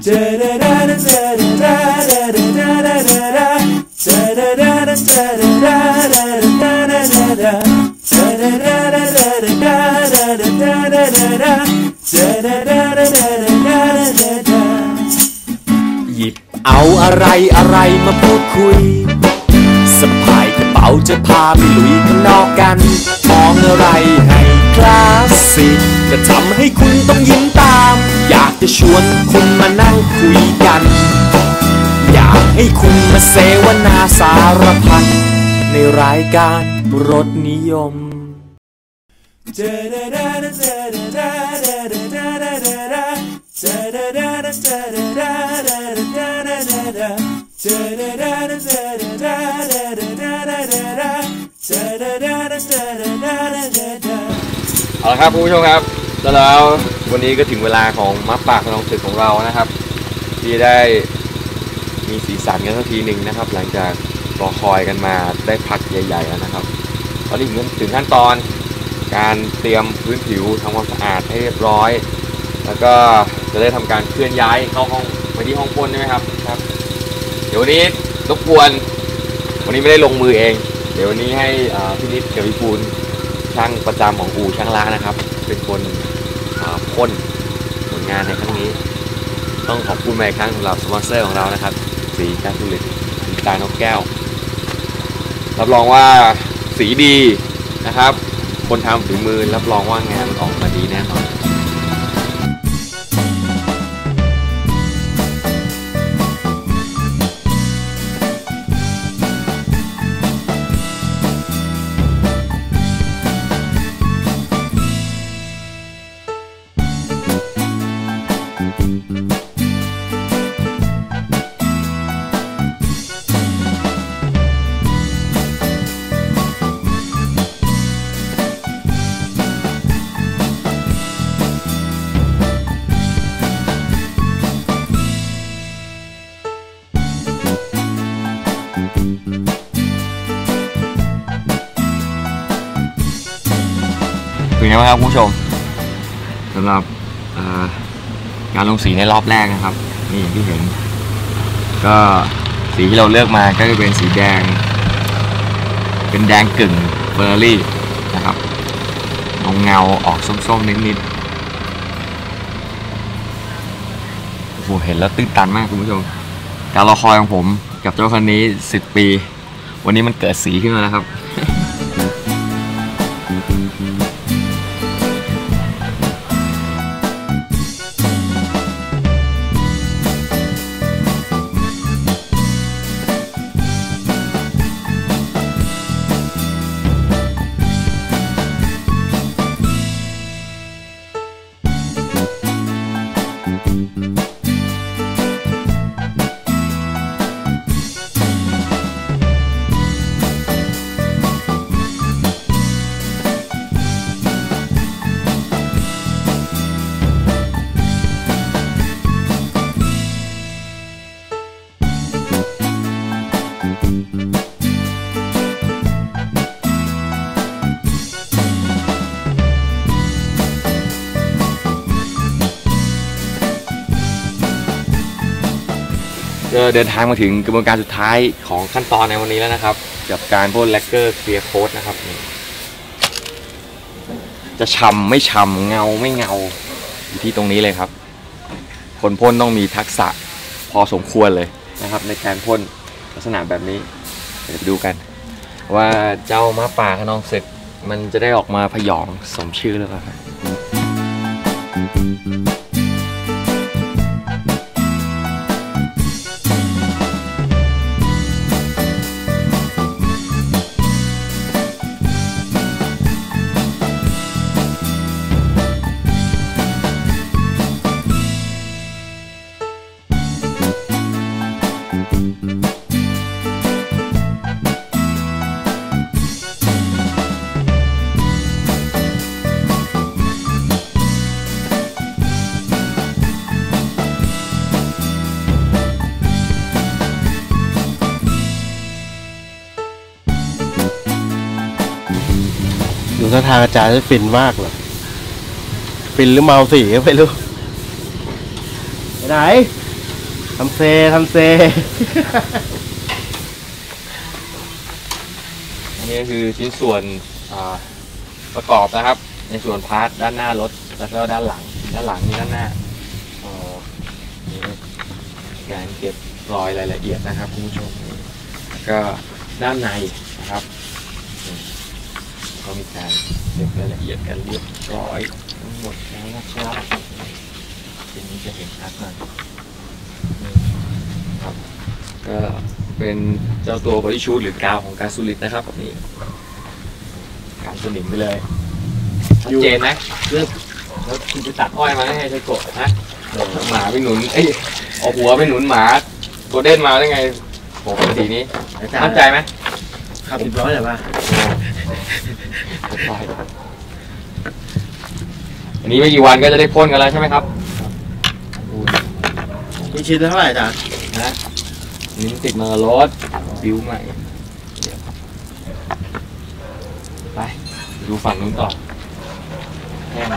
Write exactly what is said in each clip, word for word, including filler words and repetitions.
หยิบเอาอะไรอะไรมาพูดคุยสะพายกระเป๋าจะพาไปลุยข้างนอกกันมองอะไรให้คลาสสิกจะทำให้คุณต้องยิ้มตามอยากจะชวนคุณมานั่งคุยกันอยากให้คุณมาเสวนาสารพัดในรายการรสนิยมเอาละครับคุณผู้ชมครับแล้ววันนี้ก็ถึงเวลาของมัฟปากขนมศึกของเรานะครับที่ได้มีสีสันกันสักทีหนึ่งนะครับหลังจากรอคอยกันมาได้พักใหญ่ๆแล้วนะครับตอนนี้ถึงขั้นตอนการเตรียมพื้นผิวทำความสะอาดให้เรียบร้อยแล้วก็จะได้ทำการเคลื่อนย้ายเข้าห้องไปที่ห้องพ่นใช่ไหมครับครับเดี๋ยววันนี้รบกวนวันนี้ไม่ได้ลงมือเองเดี๋ยววันนี้ให้พี่นิดกับพี่ปูนช่างประจำของอู่ช่างล้างนะครับเป็นคนพ่นผลงานในครั้งนี้ต้องขอบคุณมาอีกครั้งสำหรับสปอนเซอร์ของเรานะครับสีการผลิตสีตานกแก้วรับรองว่าสีดีนะครับคนทำฝีมือรับรองว่างานออกมาดีแน่นอนเป็นไงบ้างครับคุณผู้ชมสำหรับการลงสีในรอบแรกนะครับนี่อย่างที่เห็นก็สีที่เราเลือกมาก็จะเป็นสีแดงเป็นแดงกึ่งเบอร์รี่นะครับเงาเงาออกส้มๆนิดๆโอ้โหเห็นแล้วตื้นตันมากคุณผู้ชมการรอคอยของผมกับเจ้าคันนี้สิบปีวันนี้มันเกิดสีขึ้นมาแล้วครับเดินทางมาถึงกระบวนการสุดท้ายของขั้นตอนในวันนี้แล้วนะครับกับการพ่นแลกเกอร์เคลียร์โค้ดนะครับจะฉ่ำไม่ฉ่ำเงาไม่เงาอยู่ที่ตรงนี้เลยครับคนพ่นต้องมีทักษะพอสมควรเลยนะครับในการพ่นลักษณะแบบนี้เดี๋ยวไปดูกันว่าเจ้าม้าป่าขนองศึกมันจะได้ออกมาพยองสมชื่อหรือเปล่าดูท่าทางอาจารย์จะฟินมากเลยฟินหรือเมาสีก็ไม่รู้ไปไหนทำเซทำเซอันนี้คือชิ้นส่วนประกอบนะครับในส่วนพาร์ทด้านหน้ารถแล้วก็ด้านหลังด้านหลังนี่ด้านหน้านี่การเก็บรอยรายละเอียดนะครับคุณผู้ชมก็ด้านในนะครับก็มีการเก็บรายละเอียดกันเรียบร้อยทั้งหมดแล้วนะครับทีนี้จะเห็นชัดหน่อยครับก็เป็นเจ้าตัวบอดี้ชูทหรือกาวของการสูลิดนะครับนี่การสนิมไปเลยชัดเจนไหมเรื่องแล้วคุณจะตัดอ้อยมาให้ใช้กดนะหมาไปหนุนเอ้ยเอาหัวไปหนุนหมาตัวเด่นมาได้ไงโอ้โหสีนี้มั่นใจไหมขับสิบร้อยเหรอวะอันนี้ไม่กี่วันก็จะได้พ่นกันแล้วใช่ไหมครับมีชิ้นเท่าไหร่จ๊ะนะนี่ติดมารถบิวใหม่ไปดูฝั่งนู้นต่อแค่ไหน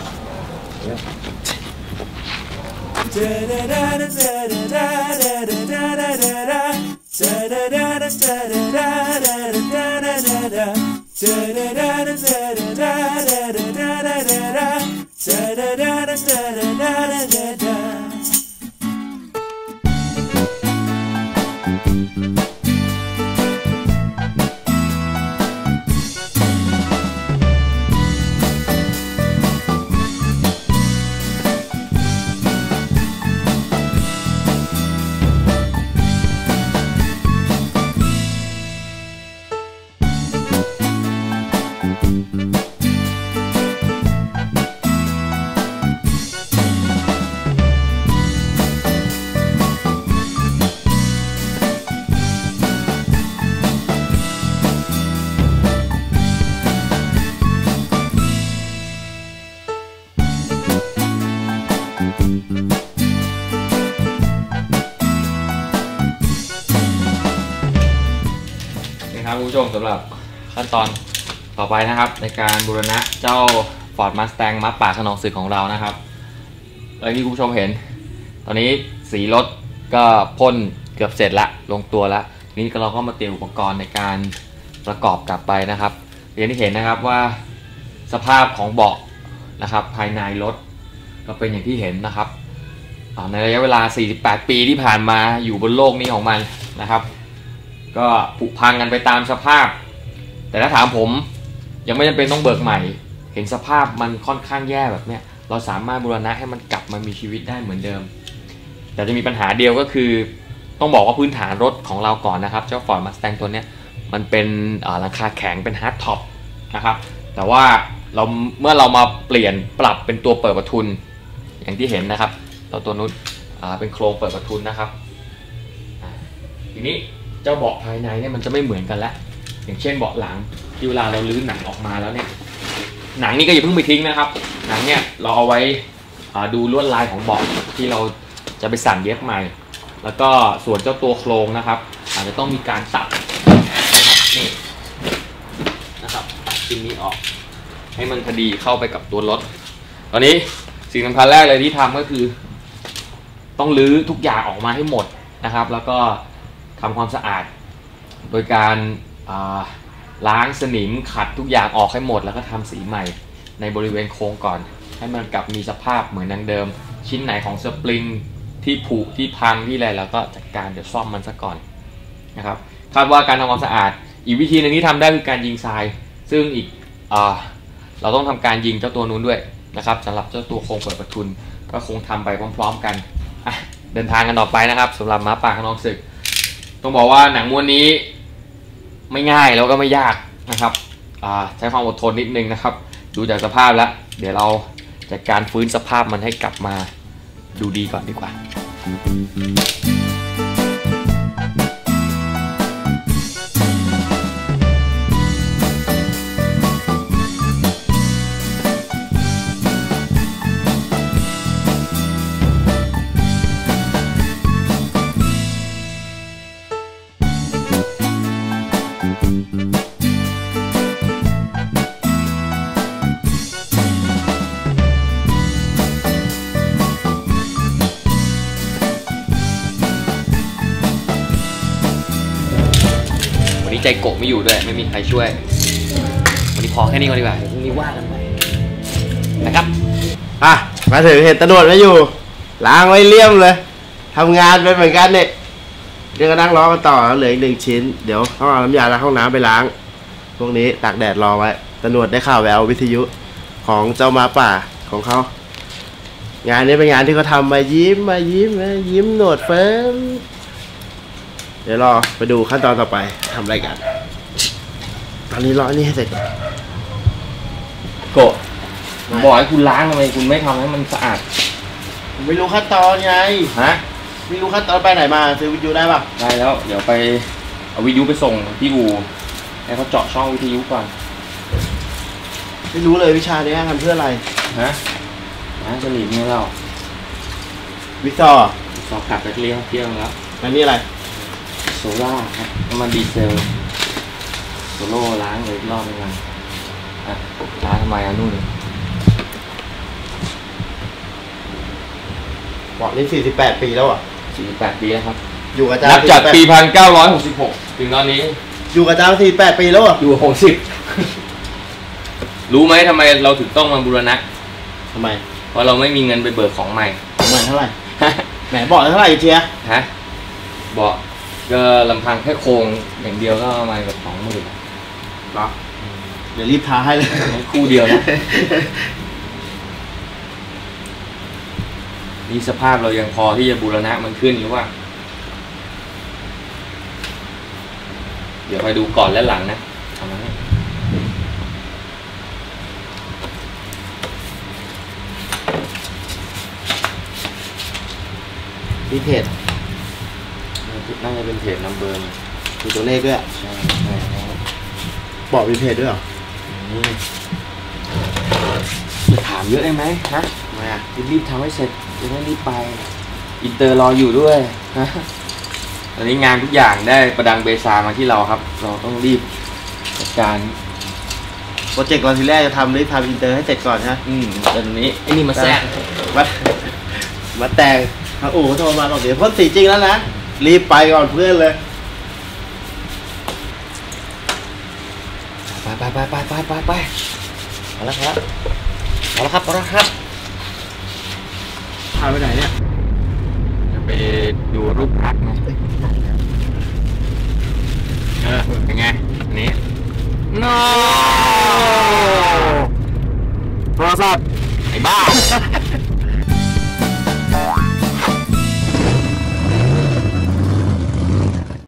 คุณผู้ชมสำหรับขั้นตอนต่อไปนะครับในการบูรณะเจ้า Ford Mustang มัดปากขนองศึกของเรานะครับอย่างที่คุณผู้ชมเห็นตอนนี้สีรถก็พ่นเกือบเสร็จละลงตัวละนี้เราก็มาเตรียมอุปกรณ์ในการประกอบกลับไปนะครับอย่างที่เห็นนะครับว่าสภาพของเบาะนะครับภายในรถก็เป็นอย่างที่เห็นนะครับในระยะเวลาสี่สิบแปดปีที่ผ่านมาอยู่บนโลกนี้ของมันนะครับก็ผุพังกันไปตามสภาพแต่ถ้าถามผมยังไม่จำเป็นต้องเบิกใหม่เห็นสภาพมันค่อนข้างแย่แบบเนี้ยเราสามารถบูรณะให้มันกลับมามีชีวิตได้เหมือนเดิมแต่จะมีปัญหาเดียวก็คือต้องบอกว่าพื้นฐานรถของเราก่อนนะครับเจ้า Ford Mustang ตัวเนี้ยมันเป็นหลังคาแข็งเป็นฮาร์ดท็อปนะครับแต่ว่าเราเมื่อเรามาเปลี่ยนปรับเป็นตัวเปิดประทุนอย่างที่เห็นนะครับตัวตัวนู้นเป็นโครงเปิดประทุนนะครับทีนี้เจ้าเบาะภายในเนี่ยมันจะไม่เหมือนกันแล้วอย่างเช่นเบาะหลังที่เวลาเราลื้อหนังออกมาแล้วเนี่ยหนังนี่ก็อย่าเพิ่งไปทิ้งนะครับหนังเนี่ยเราเอาไว้ดูลวดลายของเบาะที่เราจะไปสั่งเย็บใหม่แล้วก็ส่วนเจ้าตัวโครงนะครับอาจจะต้องมีการตัดนะครับนี่นะครับตัดชิ้นนี้ออกให้มันพอดีเข้าไปกับตัวรถตอนนี้สิ่งสำคัญแรกเลยที่ทำก็คือต้องลื้อทุกอย่างออกมาให้หมดนะครับแล้วก็ทำความสะอาดโดยการล้างสนิมขัดทุกอย่างออกให้หมดแล้วก็ทำสีใหม่ในบริเวณโค้งก่อนให้มันกลับมีสภาพเหมือนดังเดิมชิ้นไหนของสปริงที่ผุที่พังที่อะไรแล้วก็จัดการเดี๋ยวซ่อมมันซะก่อนนะครับคาดว่าการทำความสะอาดอีกวิธีหนึ่งที่ทำได้คือการยิงทรายซึ่งอีกเราต้องทำการยิงเจ้าตัวนู้นด้วยนะครับสำหรับเจ้าตัวโครงเปิดประทุนก็คงทำไปพร้อมๆกันเดินทางกันต่อไปนะครับสำหรับม้าป่าขนองศึกต้องบอกว่าหนังม้วนนี้ไม่ง่ายแล้วก็ไม่ยากนะครับใช้ความอดทนนิดนึงนะครับดูจากสภาพแล้วเดี๋ยวเราจัดการฟื้นสภาพมันให้กลับมาดูดีก่อนดีกว่าใจโกะไม่อยู่ด้วยไม่มีใครช่วยวันนี้พอแค่นี้ก่อนดีกว่าเดี๋ยวพรุ่งนี้ว่ากันใหม่นะครับอ่ะมาถึงเห็นตำรวจไม่อยู่ล้างไว้เลี่ยมเลยทำงานไปเหมือนกันเนี่ยเดี๋ยวก็นั่งรอกันต่อเหลืออีกหนึ่งชิ้นเดี๋ยวต้องเอาน้ำยาล้างห้องน้ำไปล้างพวกนี้ตากแดดรอไว้ตำรวจได้ข่าวแวววิทยุของเจ้าหมาป่าของเขางานนี้เป็นงานที่เขาทำมายิ้มมายิ้มมายิ้มหนวดเฟิร์มเดี๋ยวรอไปดูขั้นตอนต่อไปทำอะไรกันตอนนี้รออันนี้ให้เสร็จก่อนโกะบอกให้คุณล้างทำไมคุณไม่ทำให้มันสะอาดผมไม่รู้ขั้นตอนไงฮะไม่รู้ขั้นตอนไปไหนมาซื้อวิทยุได้ป่ะได้แล้วเดี๋ยวไปเอาวิทยุไปส่งที่อู่ให้เขาเจาะช่องวิทยุก่อนไม่รู้เลยวิชานี้ทำเพื่ออะไรฮะนะจะหลีกเนี่ยเราวิซอสอบขับไปเที่ยวเที่ยวแล้วอันนี้อะไรโซล่าครับน้ำมันดีเซลโซโล่ล้างเลยรอบนึงอ่ะล้างทำไมอ่ะนู่นบอกนี่สี่สิบแปดปีแล้วอ่ะสี่สิบแปดปีแล้วครับอยู่กับอาจารย์นับจากปีพันเก้าร้อยหกสิบหกถึงตอนนี้อยู่กับอาจารย์สี่สิบแปดปีแล้วอ่ะอยู่หกสิบรู้ไหมทำไมเราถึงต้องมาบูรณะทำไมเพราะเราไม่มีเงินไปเบิกของใหม่ของใหม่เท่าไหร่แหมบอกเท่าไหร่เชียร์ฮะบอกก็ลำพังแค่โครงอย่างเดียวก็ประมาณกับสองหมื่นหรอเดี๋ยวรีบทาให้เลยคู่เดียวนะนี่สภาพเรายังพอที่จะบูรณะมันขึ้นหรือว่าเดี๋ยวไปดูก่อนและหลังนะทำนั้นมีเพจน่าจะเป็นเพจนัมเบอร์มีตัวเลขด้วยใช่ใช่บอกมีเพจด้วยเหรอจะถามเยอะได้ไหมฮะมารีบทำให้เสร็จจะได้รีบไปอินเตอร์รออยู่ด้วยฮะตอนนี้งานทุกอย่างได้ประดังเบซามาที่เราครับเราต้องรีบจัดการโปรเจกต์ก่อนทีแรกจะทำรีบทำอินเตอร์ให้เสร็จก่อนฮะอืมตอนนี้ไอ้นี่มาแทรกมามาแต่งโอ้โหโทรมาบอกเดี๋ยวพ่นสีจริงแล้วนะรีบไปก่อนเพื่อนเลยไปไปไปไปไปไปไปเอาละครับเอาละครับเอาละครับพาไปไหนเนี่ยจะไปดูรูปพักไงเออเป็นไงนี่ no โทรศัพท์ไอ้บ้า